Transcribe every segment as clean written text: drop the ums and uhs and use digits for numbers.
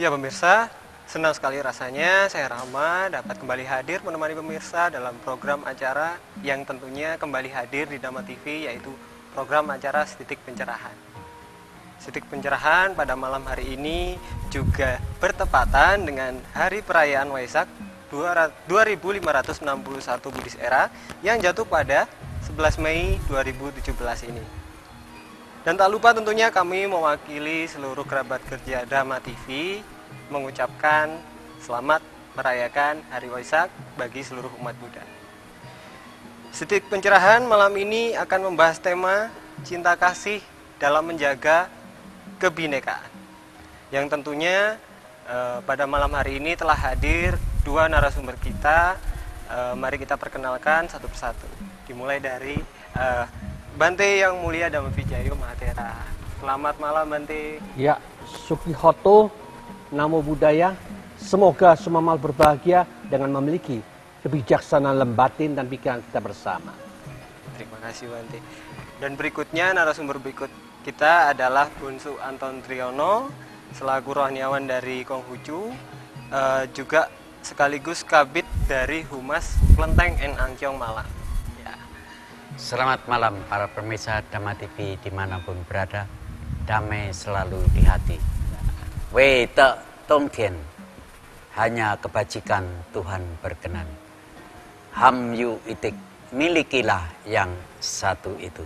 Ya pemirsa, senang sekali rasanya saya Rama dapat kembali hadir menemani pemirsa dalam program acara yang tentunya kembali hadir di Dhamma TV, yaitu program acara Setitik Pencerahan. Setitik Pencerahan pada malam hari ini juga bertepatan dengan Hari Perayaan Waisak 2561 Buddhis Era yang jatuh pada 11 Mei 2017 ini. Dan tak lupa tentunya kami mewakili seluruh kerabat kerja Dhamma TV mengucapkan selamat merayakan Hari Waisak bagi seluruh umat Buddha. Setitik Pencerahan malam ini akan membahas tema cinta kasih dalam menjaga kebinekaan. Yang tentunya pada malam hari ini telah hadir dua narasumber kita. Mari kita perkenalkan satu persatu. Dimulai dari Bante Yang Mulia Dhamma Vijayo Mahatera. Selamat malam Bante. Ya, Sukihoto, Namo Buddhaya. Semoga semua mal berbahagia dengan memiliki kebijaksanaan batin dan pikiran kita bersama. Terima kasih Bante. Dan berikutnya narasumber berikut kita adalah Bunsu Anton Triyono selaku rohaniawan dari Konghucu, juga sekaligus kabit dari Humas Klenteng and Angkyong Malang. Selamat malam para pemirsa Dhamma TV dimanapun berada. Damai selalu di hati. Wei te tong tian, hanya kebajikan Tuhan berkenan. Ham yu itik, milikilah yang satu itu.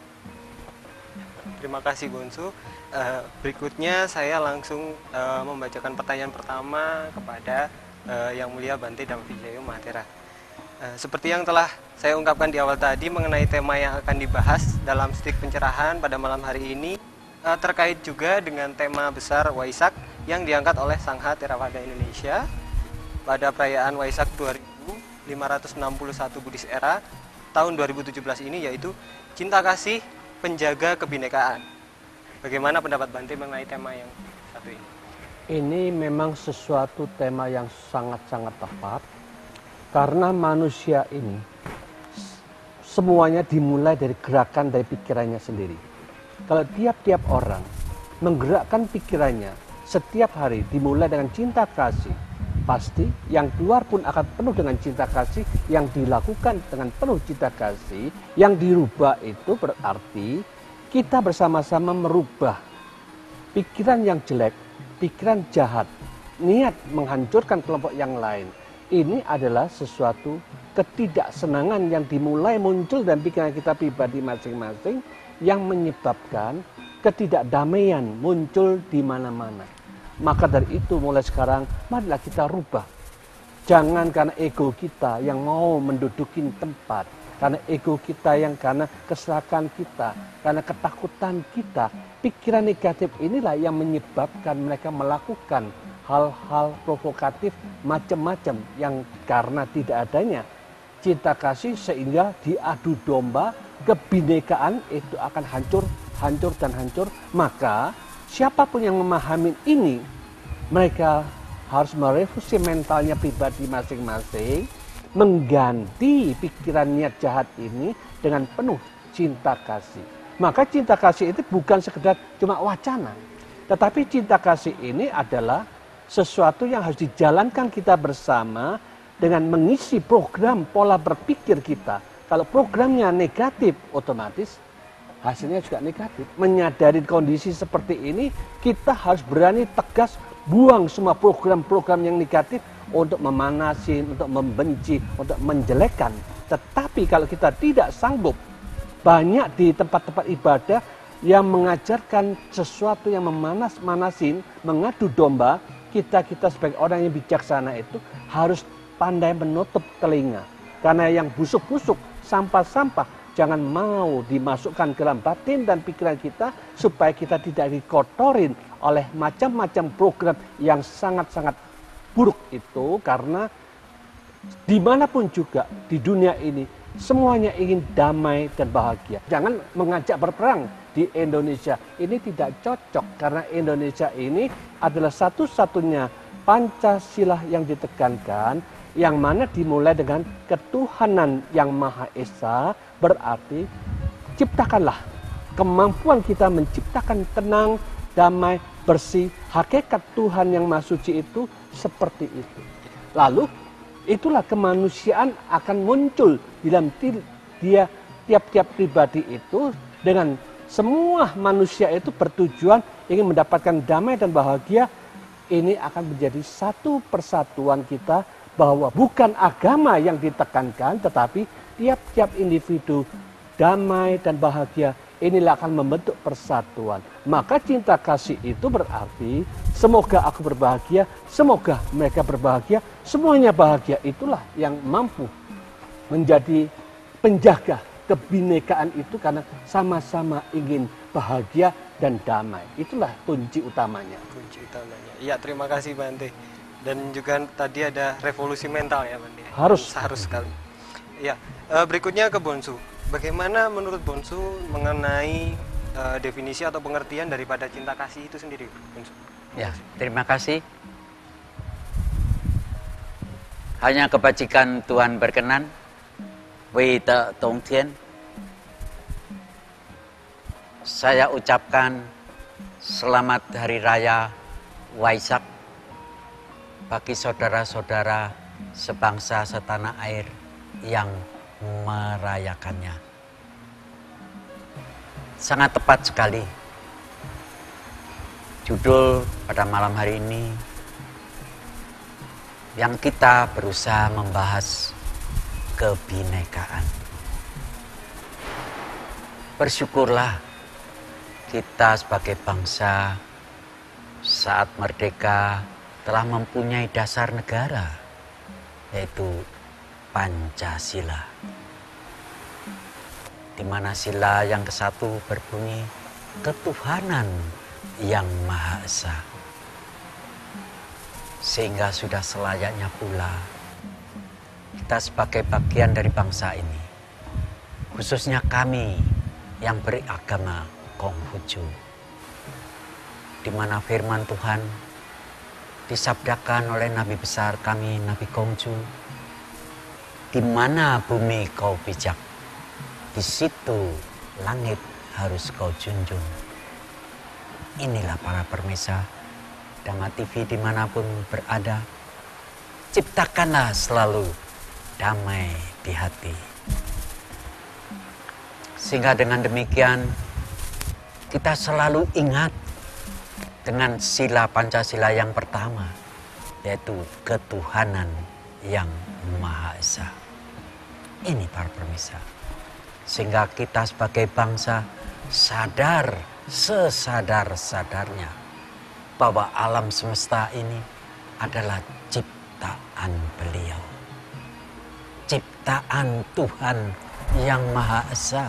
Terima kasih Bunsu. Berikutnya saya langsung membacakan pertanyaan pertama kepada Yang Mulia Bante Dhamma Vijayo Mahatera. Seperti yang telah saya ungkapkan di awal tadi mengenai tema yang akan dibahas dalam Setitik Pencerahan pada malam hari ini, terkait juga dengan tema besar Waisak yang diangkat oleh Sangha Theravada Indonesia pada perayaan Waisak 2561 Buddhis Era tahun 2017 ini, yaitu cinta kasih penjaga kebinekaan. Bagaimana pendapat Bante mengenai tema yang satu ini? Ini memang sesuatu tema yang sangat-sangat tepat. Karena manusia ini semuanya dimulai dari gerakan dari pikirannya sendiri. Kalau tiap-tiap orang menggerakkan pikirannya setiap hari dimulai dengan cinta kasih, pasti yang keluar pun akan penuh dengan cinta kasih, yang dilakukan dengan penuh cinta kasih, yang dirubah itu berarti kita bersama-sama merubah pikiran yang jelek, pikiran jahat, niat menghancurkan kelompok yang lain. Ini adalah sesuatu ketidaksenangan yang dimulai muncul dalam pikiran kita pribadi masing-masing yang menyebabkan ketidakdamaian muncul di mana-mana. Maka dari itu mulai sekarang marilah kita rubah. Jangan karena ego kita yang mau mendudukin tempat, karena ego kita yang karena kesalahan kita, karena ketakutan kita, pikiran negatif inilah yang menyebabkan mereka melakukan hal-hal provokatif macam-macam yang karena tidak adanya cinta kasih sehingga diadu domba kebinekaan itu akan hancur dan hancur. Maka siapapun yang memahami ini, mereka harus merevisi mentalnya pribadi masing-masing, mengganti pikiran niat jahat ini dengan penuh cinta kasih. Maka cinta kasih itu bukan sekedar cuma wacana, tetapi cinta kasih ini adalah sesuatu yang harus dijalankan kita bersama dengan mengisi program pola berpikir kita. Kalau programnya negatif, otomatis hasilnya juga negatif. Menyadari kondisi seperti ini, kita harus berani tegas buang semua program-program yang negatif untuk memanasin, untuk membenci, untuk menjelekkan. Tetapi kalau kita tidak sanggup, banyak di tempat-tempat ibadah yang mengajarkan sesuatu yang memanas-manasin, mengadu domba. Kita sebagai orang yang bijaksana itu harus pandai menutup telinga. Karena yang busuk-busuk, sampah-sampah, jangan mau dimasukkan ke dalam batin dan pikiran kita supaya kita tidak dikotorin oleh macam-macam program yang sangat-sangat buruk itu. Karena dimanapun juga di dunia ini, semuanya ingin damai dan bahagia. Jangan mengajak berperang di Indonesia. Ini tidak cocok karena Indonesia ini adalah satu-satunya Pancasila yang ditekankan, yang mana dimulai dengan ketuhanan yang Maha Esa. Berarti ciptakanlah kemampuan kita menciptakan tenang, damai, bersih. Hakikat Tuhan yang Maha Suci itu seperti itu. Lalu itulah kemanusiaan akan muncul di dalam dia tiap-tiap pribadi itu, dengan semua manusia itu bertujuan ingin mendapatkan damai dan bahagia. Ini akan menjadi satu persatuan kita, bahwa bukan agama yang ditekankan, tetapi tiap-tiap individu damai dan bahagia. Inilah akan membentuk persatuan. Maka cinta kasih itu berarti semoga aku berbahagia, semoga mereka berbahagia, semuanya bahagia. Itulah yang mampu menjadi penjaga kebinekaan itu, karena sama-sama ingin bahagia dan damai. Itulah kunci utamanya. Kunci utamanya. Iya, terima kasih Bante. Dan juga tadi ada revolusi mental ya Bante. Harus sekali. Ya, berikutnya ke Bonsu. Bagaimana menurut Bonsu mengenai definisi atau pengertian daripada cinta kasih itu sendiri, Bonsu? Ya, terima kasih. Hanya kebajikan Tuhan berkenan. Wei Te Tong Tien. Saya ucapkan selamat Hari Raya Waisak bagi saudara-saudara sebangsa setanah air yang merayakannya. Sangat tepat sekali judul pada malam hari ini yang kita berusaha membahas kebinekaan. Bersyukurlah kita sebagai bangsa saat merdeka telah mempunyai dasar negara, yaitu Pancasila, di mana sila yang ke-1 berbunyi ketuhanan yang Maha Esa. Sehingga sudah selayaknya pula kita sebagai bagian dari bangsa ini, khususnya kami yang beragama Konghucu, di mana firman Tuhan disabdakan oleh Nabi besar kami, Nabi Konghucu, di mana bumi kau pijak, di situ langit harus kau junjung. Inilah para permesa Dhamma TV dimanapun berada, ciptakanlah selalu damai di hati. Sehingga dengan demikian kita selalu ingat dengan sila Pancasila yang pertama, yaitu ketuhanan yang Maha Esa. Ini para permisa. Sehingga kita sebagai bangsa sadar sesadar-sadarnya bahwa alam semesta ini adalah ciptaan beliau. Ciptaan Tuhan yang Maha Esa.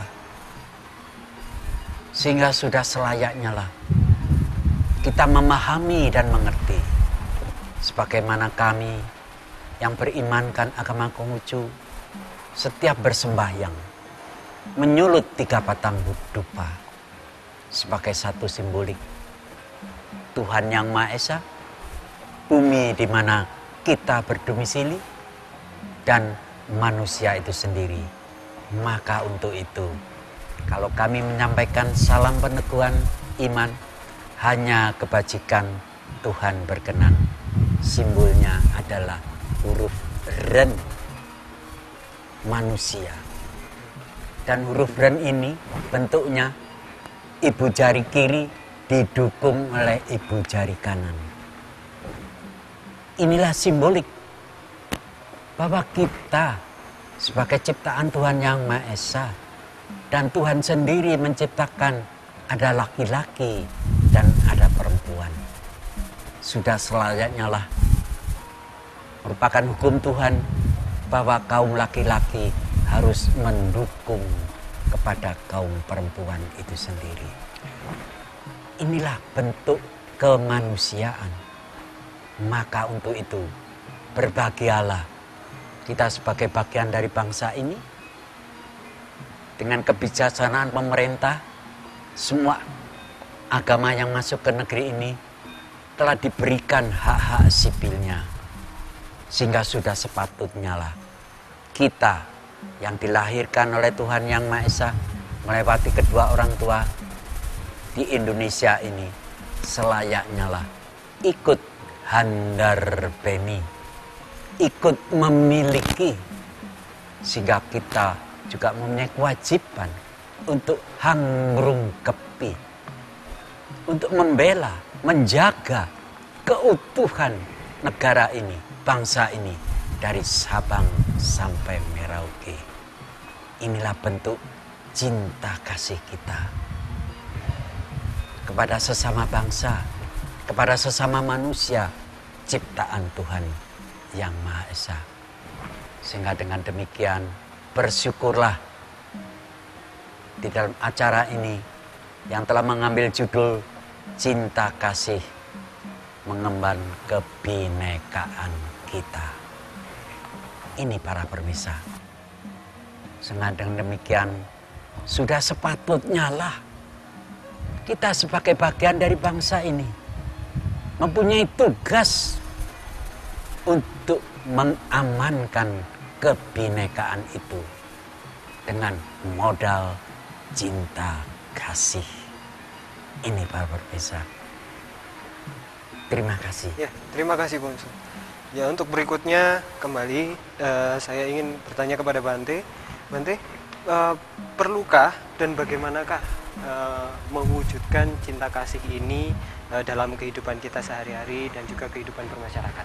Sehingga sudah selayaknya lah kita memahami dan mengerti. Sebagaimana kami yang berimankan agama Konghucu setiap bersembahyang menyulut 3 batang dupa sebagai satu simbolik Tuhan yang Maha Esa, bumi di mana kita berdomisili, dan manusia itu sendiri. Maka untuk itu, kalau kami menyampaikan salam peneguhan iman, hanya kebajikan Tuhan berkenan. Simbolnya adalah huruf Ren, manusia. Dan huruf Ren ini bentuknya ibu jari kiri didukung oleh ibu jari kanan. Inilah simbolik bahwa kita sebagai ciptaan Tuhan yang Maha Esa, dan Tuhan sendiri menciptakan ada laki-laki dan ada perempuan. Sudah selayaknya lah merupakan hukum Tuhan bahwa kaum laki-laki harus mendukung kepada kaum perempuan itu sendiri. Inilah bentuk kemanusiaan. Maka untuk itu berbahagialah kita sebagai bagian dari bangsa ini. Dengan kebijaksanaan pemerintah, semua agama yang masuk ke negeri ini telah diberikan hak-hak sipilnya. Sehingga sudah sepatutnya lah kita yang dilahirkan oleh Tuhan yang Maha Esa melewati kedua orang tua di Indonesia ini selayaknya lah ikut handar beni, ikut memiliki, sehingga kita juga mempunyai kewajiban untuk hangrung kepi, untuk membela, menjaga keutuhan negara ini, bangsa ini, dari Sabang sampai Merauke. Inilah bentuk cinta kasih kita kepada sesama bangsa, kepada sesama manusia, ciptaan Tuhan Yang Maha Esa. Sehingga dengan demikian bersyukurlah di dalam acara ini yang telah mengambil judul Cinta Kasih Mengemban Kebinekaan Kita. Ini para permisa. Sehingga dengan demikian sudah sepatutnya lah kita sebagai bagian dari bangsa ini mempunyai tugas untuk mengamankan kebinekaan itu dengan modal cinta kasih. Ini para pemirsa. Terima kasih. Ya, terima kasih Bungsu. Ya, untuk berikutnya kembali saya ingin bertanya kepada Bante. Bante, perlukah dan bagaimanakah mewujudkan cinta kasih ini dalam kehidupan kita sehari-hari dan juga kehidupan bermasyarakat?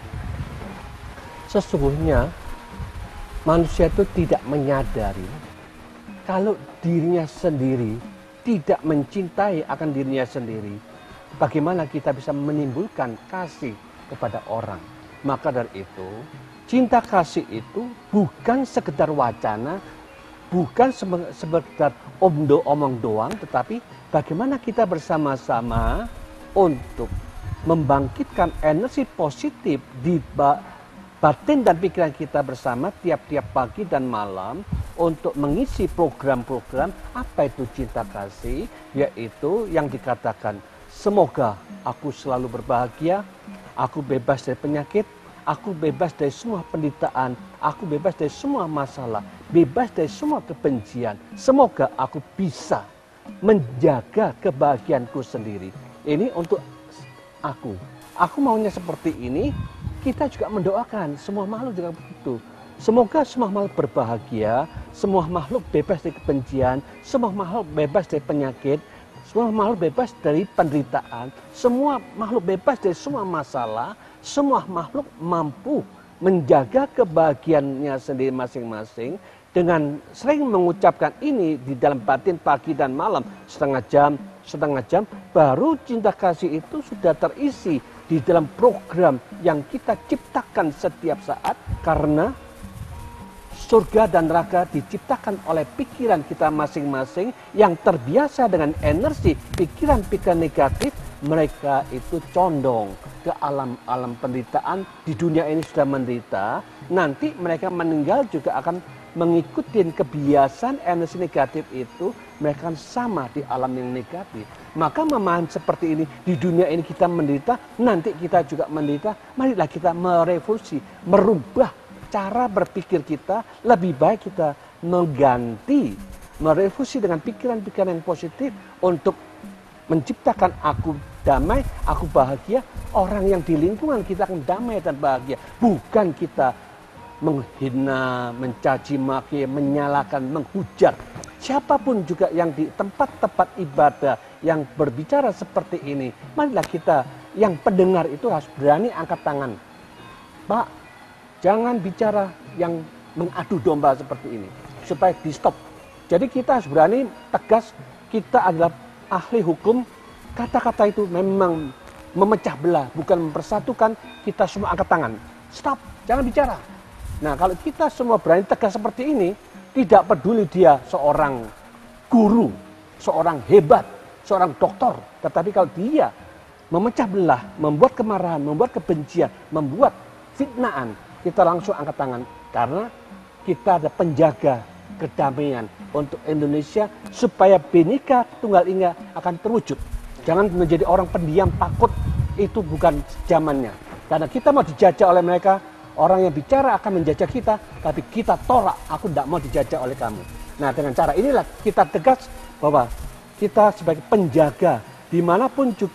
Sesungguhnya manusia itu tidak menyadari kalau dirinya sendiri tidak mencintai akan dirinya sendiri. Bagaimana kita bisa menimbulkan kasih kepada orang? Maka dari itu, cinta kasih itu bukan sekedar wacana, bukan sekedar omong doang, tetapi bagaimana kita bersama-sama untuk membangkitkan energi positif di batin dan pikiran kita bersama tiap-tiap pagi dan malam untuk mengisi program-program apa itu cinta kasih, yaitu yang dikatakan semoga aku selalu berbahagia, aku bebas dari penyakit, aku bebas dari semua penderitaan, aku bebas dari semua masalah, bebas dari semua kebencian. Semoga aku bisa menjaga kebahagiaanku sendiri. Ini untuk aku. Aku maunya seperti ini. Kita juga mendoakan semua makhluk juga begitu. Semoga semua makhluk berbahagia, semua makhluk bebas dari kebencian, semua makhluk bebas dari penyakit, semua makhluk bebas dari penderitaan, semua makhluk bebas dari semua masalah, semua makhluk mampu menjaga kebahagiaannya sendiri masing-masing dengan sering mengucapkan ini di dalam batin pagi dan malam setengah jam, baru cinta kasih itu sudah terisi di dalam program yang kita ciptakan setiap saat, karena surga dan neraka diciptakan oleh pikiran kita masing-masing yang terbiasa dengan energi pikiran-pikiran negatif. Mereka itu condong ke alam-alam penderitaan. Di dunia ini sudah menderita, nanti mereka meninggal juga akan mengikuti kebiasaan energi negatif itu. Mereka akan sama di alam yang negatif. Maka memahami seperti ini, di dunia ini kita menderita, nanti kita juga menderita. Marilah kita merevolusi, merubah cara berpikir kita. Lebih baik kita mengganti, merevolusi dengan pikiran-pikiran yang positif untuk menciptakan aku damai, aku bahagia. Orang yang di lingkungan kita akan damai dan bahagia. Bukan kita menghina, mencaci maki, menyalahkan, menghujat. Siapapun juga yang di tempat-tempat ibadah yang berbicara seperti ini, marilah kita yang pendengar itu harus berani angkat tangan. Pak, jangan bicara yang mengadu domba seperti ini, supaya di stop. Jadi kita harus berani tegas, kita adalah ahli hukum. Kata-kata itu memang memecah belah, bukan mempersatukan. Kita semua angkat tangan, stop, jangan bicara. Nah, kalau kita semua berani tegas seperti ini, tidak peduli dia seorang guru, seorang hebat, seorang doktor, tetapi kalau dia memecah belah, membuat kemarahan, membuat kebencian, membuat fitnaan, kita langsung angkat tangan, karena kita ada penjaga kedamaian untuk Indonesia supaya Bhinneka Tunggal Ika akan terwujud. Jangan menjadi orang pendiam, takut, itu bukan zamannya. Karena kita mau dijajah oleh mereka. Orang yang bicara akan menjajah kita, tapi kita tolak, aku tidak mau dijajah oleh kamu. Nah, dengan cara inilah kita tegas bahwa kita sebagai penjaga, dimanapun juga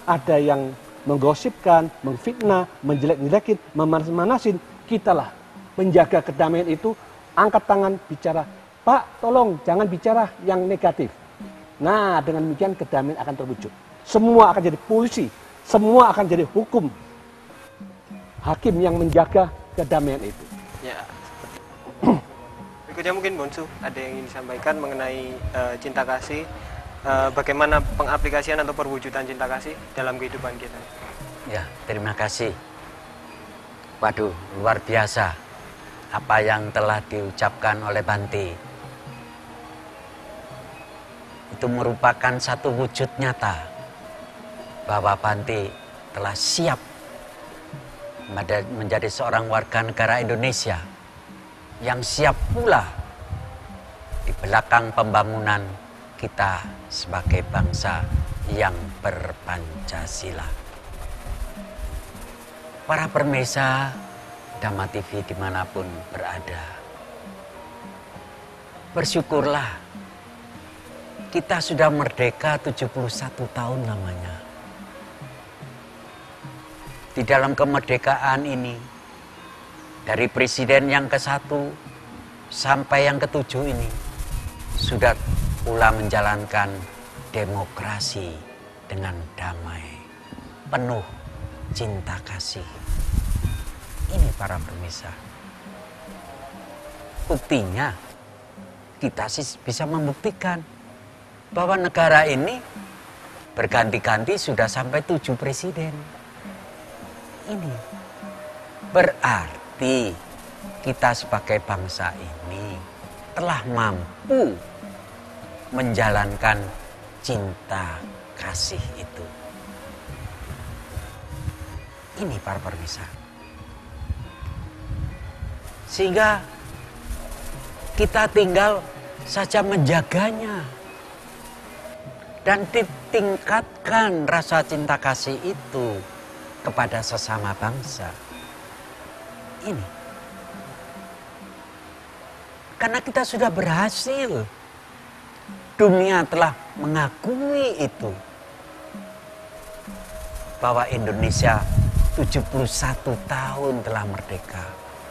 ada yang menggosipkan, memfitnah, menjelek-jelekin, memanas-manasin, kitalah menjaga kedamaian itu, angkat tangan bicara, Pak tolong jangan bicara yang negatif. Nah dengan demikian kedamaian akan terwujud. Semua akan jadi polisi, semua akan jadi hukum. Hakim yang menjaga kedamaian itu. Ya, seperti itu. Berikutnya mungkin Bonsu ada yang ingin disampaikan mengenai cinta kasih, bagaimana pengaplikasian atau perwujudan cinta kasih dalam kehidupan kita. Ya, terima kasih. Waduh, luar biasa apa yang telah diucapkan oleh Bante. Itu merupakan satu wujud nyata bahwa Bante telah siap menjadi seorang warga negara Indonesia yang siap pula di belakang pembangunan kita sebagai bangsa yang berpancasila. Para pemirsa Dhamma TV dimanapun berada, bersyukurlah kita sudah merdeka 71 tahun lamanya. Di dalam kemerdekaan ini, dari presiden yang ke-1 sampai yang ke-7 ini, sudah pula menjalankan demokrasi dengan damai, penuh cinta kasih. Ini para pemirsa. Buktinya, kita sih bisa membuktikan bahwa negara ini berganti-ganti sudah sampai 7 presiden. Ini berarti kita sebagai bangsa ini telah mampu menjalankan cinta kasih itu. Ini para pemirsa. Sehingga kita tinggal saja menjaganya dan ditingkatkan rasa cinta kasih itu kepada sesama bangsa. Ini. Karena kita sudah berhasil. Dunia telah mengakui itu. Bahwa Indonesia 71 tahun telah merdeka.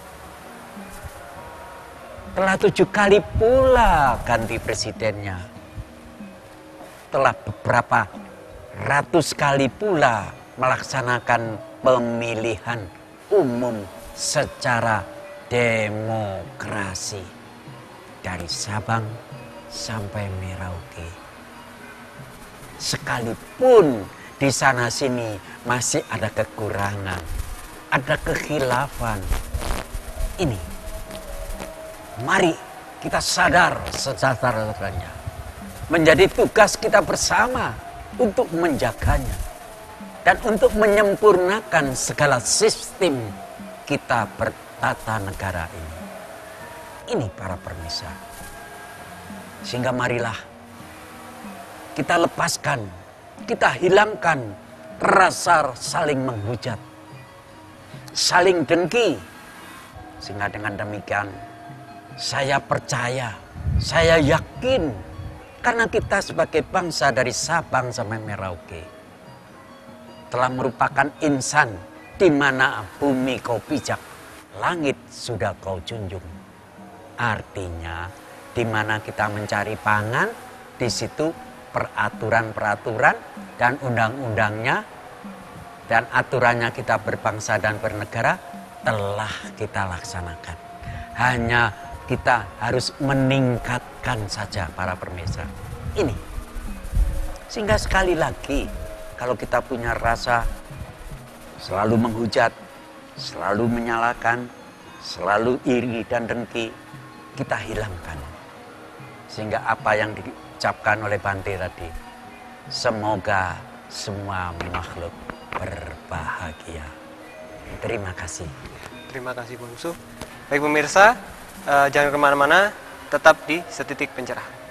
Telah 7 kali pula ganti presidennya. Telah beberapa ratus kali pula melaksanakan pemilihan umum secara demokrasi dari Sabang sampai Merauke. Sekalipun di sana sini masih ada kekurangan, ada kekhilafan. Ini, mari kita sadar sejahtera-jahtera, menjadi tugas kita bersama untuk menjaganya. Dan untuk menyempurnakan segala sistem kita bertata negara ini. Ini para pemirsa. Sehingga marilah kita lepaskan, kita hilangkan rasa saling menghujat, saling dengki. Sehingga dengan demikian saya percaya, saya yakin karena kita sebagai bangsa dari Sabang sampai Merauke telah merupakan insan di mana bumi kau pijak, langit sudah kau junjung. Artinya di mana kita mencari pangan, di situ peraturan-peraturan dan undang-undangnya dan aturannya kita berbangsa dan bernegara telah kita laksanakan. Hanya kita harus meningkatkan saja para pemirsa. Ini. Sehingga sekali lagi, kalau kita punya rasa selalu menghujat, selalu menyalahkan, selalu iri dan dengki, kita hilangkan. Sehingga apa yang diucapkan oleh Bante tadi, semoga semua makhluk berbahagia. Terima kasih. Terima kasih Bonsu. Baik pemirsa, jangan kemana-mana, tetap di Setitik Pencerahan.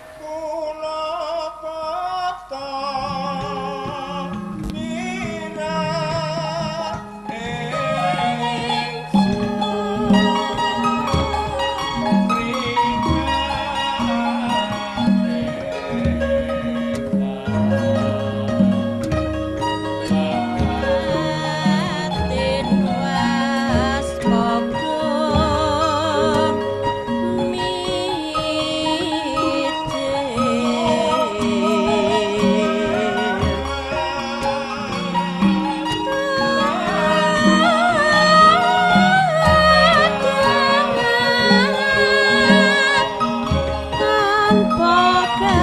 Podcast.